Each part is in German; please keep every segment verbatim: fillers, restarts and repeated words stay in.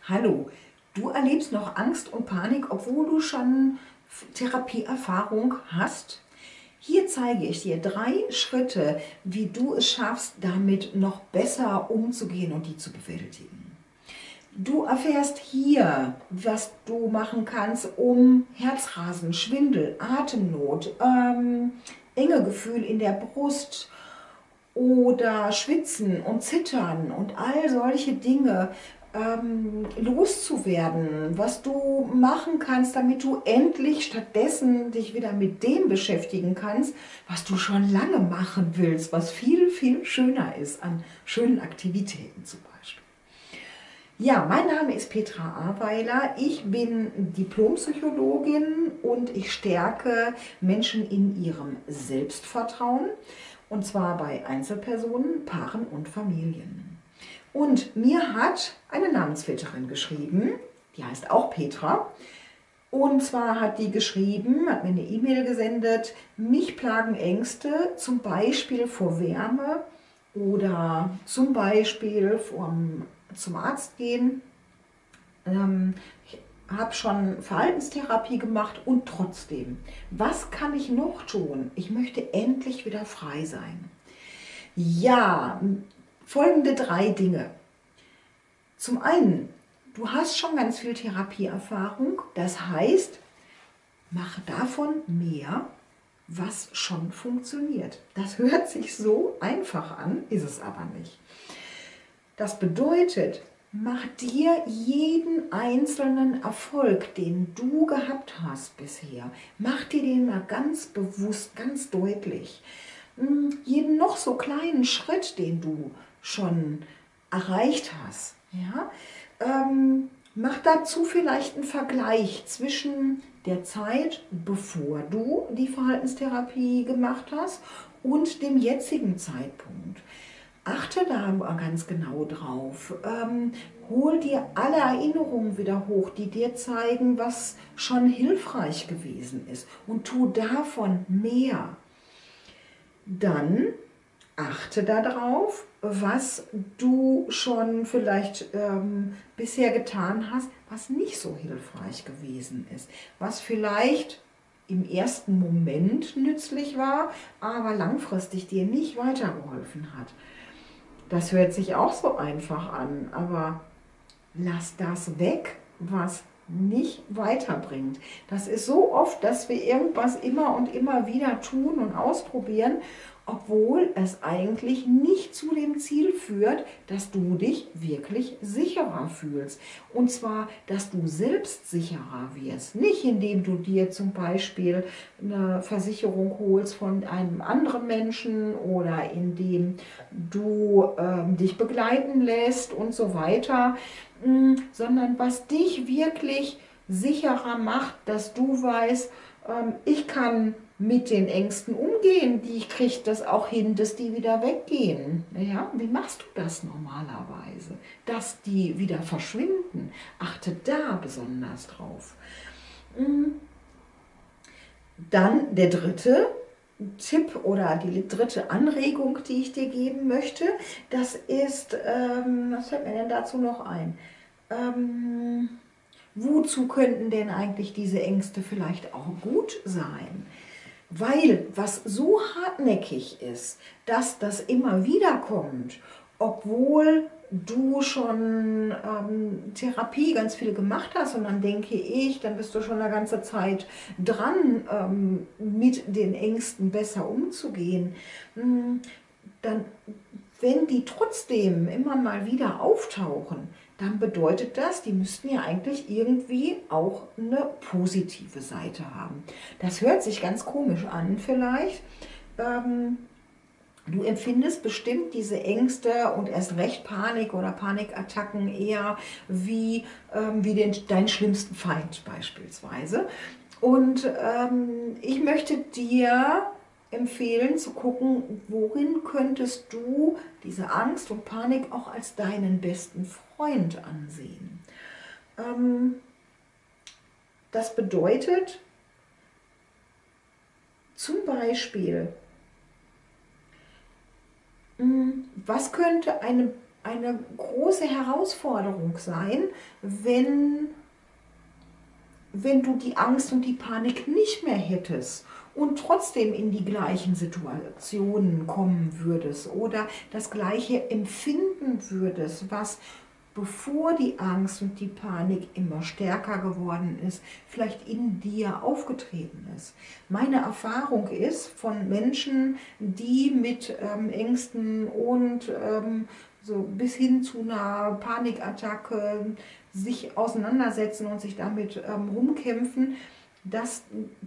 Hallo, du erlebst noch Angst und Panik, obwohl du schon Therapieerfahrung hast? Hier zeige ich dir drei Schritte, wie du es schaffst, damit noch besser umzugehen und die zu bewältigen. Du erfährst hier, was du machen kannst, um Herzrasen, Schwindel, Atemnot, ähm, Engegefühl in der Brust oder Schwitzen und Zittern und all solche Dinge ähm, loszuwerden, was du machen kannst, damit du endlich stattdessen dich wieder mit dem beschäftigen kannst, was du schon lange machen willst, was viel, viel schöner ist an schönen Aktivitäten zum Beispiel. Ja, mein Name ist Petra Aweiler. Ich bin Diplompsychologin und ich stärke Menschen in ihrem Selbstvertrauen, und zwar bei Einzelpersonen, Paaren und Familien. Und mir hat eine Namensvetterin geschrieben, die heißt auch Petra. Und zwar hat die geschrieben, hat mir eine E-Mail gesendet: Mich plagen Ängste, zum Beispiel vor Wärme oder zum Beispiel vom, zum Arzt gehen. Ähm, ich habe schon Verhaltenstherapie gemacht und trotzdem, was kann ich noch tun? Ich möchte endlich wieder frei sein. Ja, folgende drei Dinge. Zum einen, du hast schon ganz viel Therapieerfahrung, das heißt, mach davon mehr, was schon funktioniert. Das hört sich so einfach an, ist es aber nicht. Das bedeutet, mach dir jeden einzelnen Erfolg, den du gehabt hast bisher, mach dir den mal ganz bewusst, ganz deutlich. Jeden noch so kleinen Schritt, den du schon erreicht hast, ja, ähm, mach dazu vielleicht einen Vergleich zwischen der Zeit, bevor du die Verhaltenstherapie gemacht hast, und dem jetzigen Zeitpunkt. Achte da ganz genau drauf. Ähm, hol dir alle Erinnerungen wieder hoch, die dir zeigen, was schon hilfreich gewesen ist, und tu davon mehr. Dann achte darauf, was du schon vielleicht ähm, bisher getan hast, was nicht so hilfreich gewesen ist, was vielleicht im ersten Moment nützlich war, aber langfristig dir nicht weitergeholfen hat. Das hört sich auch so einfach an, aber lass das weg, was nicht weiterbringt. Das ist so oft, dass wir irgendwas immer und immer wieder tun und ausprobieren, obwohl es eigentlich nicht zu dem Ziel führt, dass du dich wirklich sicherer fühlst. Und zwar, dass du selbst sicherer wirst. Nicht indem du dir zum Beispiel eine Versicherung holst von einem anderen Menschen oder indem du ähm, dich begleiten lässt und so weiter, mh, sondern was dich wirklich sicherer macht, dass du weißt, ähm, ich kann mit den Ängsten umgehen, die ich kriege das auch hin, dass die wieder weggehen. Ja, wie machst du das normalerweise? Dass die wieder verschwinden. Achte da besonders drauf. Dann der dritte Tipp oder die dritte Anregung, die ich dir geben möchte, das ist, ähm, was fällt mir denn dazu noch ein? Ähm, wozu könnten denn eigentlich diese Ängste vielleicht auch gut sein? Weil was so hartnäckig ist, dass das immer wieder kommt, obwohl du schon ähm, Therapie ganz viel gemacht hast, und dann denke ich, dann bist du schon eine ganze Zeit dran, ähm, mit den Ängsten besser umzugehen, dann, wenn die trotzdem immer mal wieder auftauchen, dann bedeutet das, die müssten ja eigentlich irgendwie auch eine positive Seite haben. Das hört sich ganz komisch an vielleicht. Ähm, du empfindest bestimmt diese Ängste und erst recht Panik oder Panikattacken eher wie, ähm, wie den, deinen schlimmsten Feind beispielsweise. Und ähm, ich möchte dir empfehlen zu gucken, worin könntest du diese Angst und Panik auch als deinen besten Freund ansehen. Ähm, das bedeutet zum Beispiel, was könnte eine eine große Herausforderung sein, wenn, wenn du die Angst und die Panik nicht mehr hättest und trotzdem in die gleichen Situationen kommen würdest oder das Gleiche empfinden würdest, was bevor die Angst und die Panik immer stärker geworden ist, vielleicht in dir aufgetreten ist. Meine Erfahrung ist von Menschen, die mit ähm, Ängsten und ähm, so bis hin zu einer Panikattacke sich auseinandersetzen und sich damit ähm, rumkämpfen, dass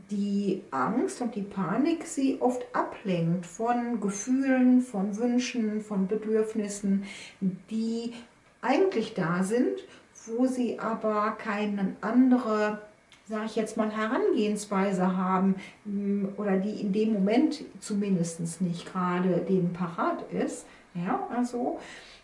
die Angst und die Panik sie oft ablenkt von Gefühlen, von Wünschen, von Bedürfnissen, die eigentlich da sind, wo sie aber keine andere, sage ich jetzt mal, Herangehensweise haben oder die in dem Moment zumindest nicht gerade denen parat ist. Ja, also,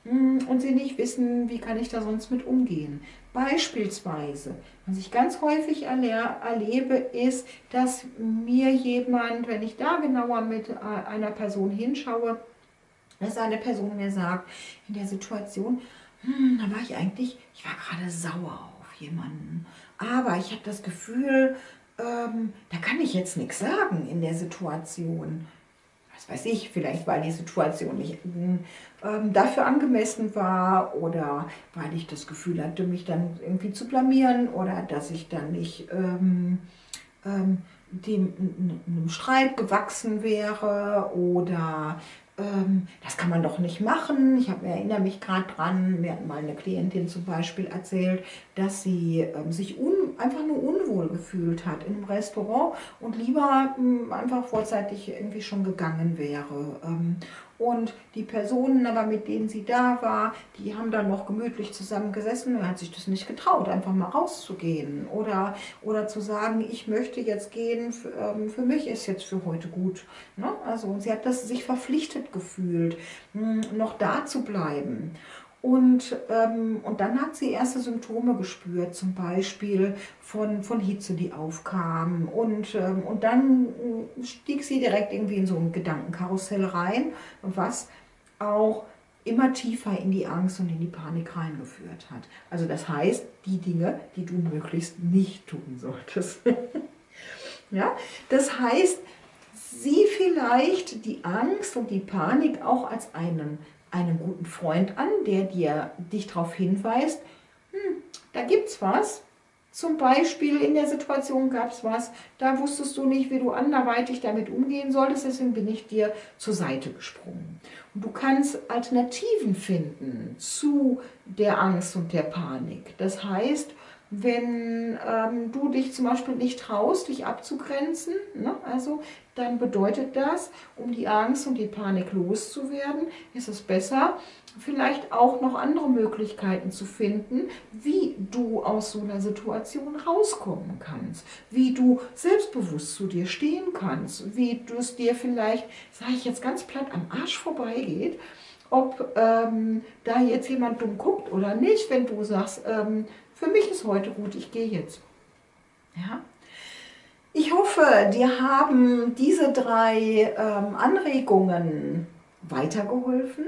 und sie nicht wissen, wie kann ich da sonst mit umgehen. Beispielsweise, was ich ganz häufig erlebe, ist, dass mir jemand, wenn ich da genauer mit einer Person hinschaue, dass eine Person mir sagt, in der Situation, hm, da war ich eigentlich, ich war gerade sauer auf jemanden, aber ich habe das Gefühl, ähm, da kann ich jetzt nichts sagen in der Situation. Was weiß ich, vielleicht weil die Situation nicht ähm, dafür angemessen war oder weil ich das Gefühl hatte, mich dann irgendwie zu blamieren oder dass ich dann nicht ähm, ähm, dem einem Streit gewachsen wäre oder ähm, das kann man doch nicht machen. Ich habe, erinnere mich gerade dran, mir hat mal eine Klientin zum Beispiel erzählt, dass sie ähm, sich un, einfach nur unwohl gefühlt hat in einem Restaurant und lieber ähm, einfach vorzeitig irgendwie schon gegangen wäre. Ähm, und die Personen aber, mit denen sie da war, die haben dann noch gemütlich zusammen gesessen. Er hat sich das nicht getraut, einfach mal rauszugehen oder, oder zu sagen, ich möchte jetzt gehen, für, ähm, für mich ist jetzt für heute gut. Ne? Also, und sie hat das sich verpflichtet gefühlt, mh, noch da zu bleiben. Und, ähm, und dann hat sie erste Symptome gespürt, zum Beispiel von, von Hitze, die aufkam. Und, ähm, und dann äh, stieg sie direkt irgendwie in so ein Gedankenkarussell rein, was auch immer tiefer in die Angst und in die Panik reingeführt hat. Also das heißt, die Dinge, die du möglichst nicht tun solltest. Ja? Das heißt, sieh vielleicht die Angst und die Panik auch als einen, einen guten Freund an, der dir, dich darauf hinweist, hm, da gibt's was. Zum Beispiel in der Situation gab es was, da wusstest du nicht, wie du anderweitig damit umgehen solltest, deswegen bin ich dir zur Seite gesprungen. Und du kannst Alternativen finden zu der Angst und der Panik. Das heißt, wenn ähm, du dich zum Beispiel nicht traust, dich abzugrenzen, ne, also dann bedeutet das, um die Angst und die Panik loszuwerden, ist es besser, vielleicht auch noch andere Möglichkeiten zu finden, wie du aus so einer Situation rauskommen kannst, wie du selbstbewusst zu dir stehen kannst, wie du es dir vielleicht, sage ich jetzt ganz platt, am Arsch vorbeigeht, ob ähm, da jetzt jemand dumm guckt oder nicht, wenn du sagst, ähm, für mich ist heute gut, ich gehe jetzt. Ja? Ich hoffe, dir haben diese drei ähm, Anregungen weitergeholfen.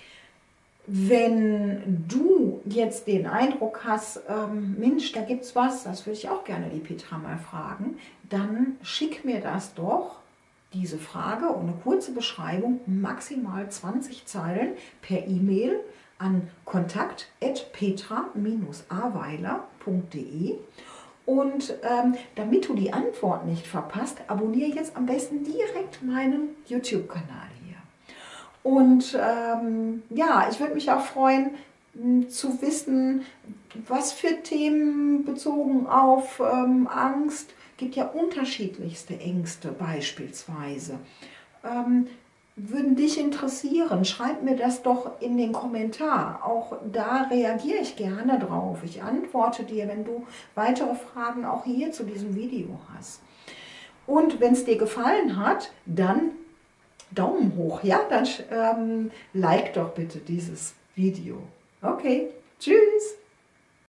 Wenn du jetzt den Eindruck hast, ähm, Mensch, da gibt es was, das würde ich auch gerne die Petra mal fragen, dann schick mir das doch, diese Frage und eine kurze Beschreibung, maximal zwanzig Zeilen per E-Mail an kontakt at petra aweiler punkt de. Und ähm, damit du die Antwort nicht verpasst, abonniere jetzt am besten direkt meinen YouTube-Kanal hier. Und ähm, ja, ich würde mich auch freuen, mh, zu wissen, was für Themen bezogen auf ähm, Angst, gibt ja unterschiedlichste Ängste beispielsweise. Ähm, würden dich interessieren, schreib mir das doch in den Kommentar. Auch da reagiere ich gerne drauf. Ich antworte dir, wenn du weitere Fragen auch hier zu diesem Video hast. Und wenn es dir gefallen hat, dann Daumen hoch, ja? Dann ähm, like doch bitte dieses Video. Okay, tschüss!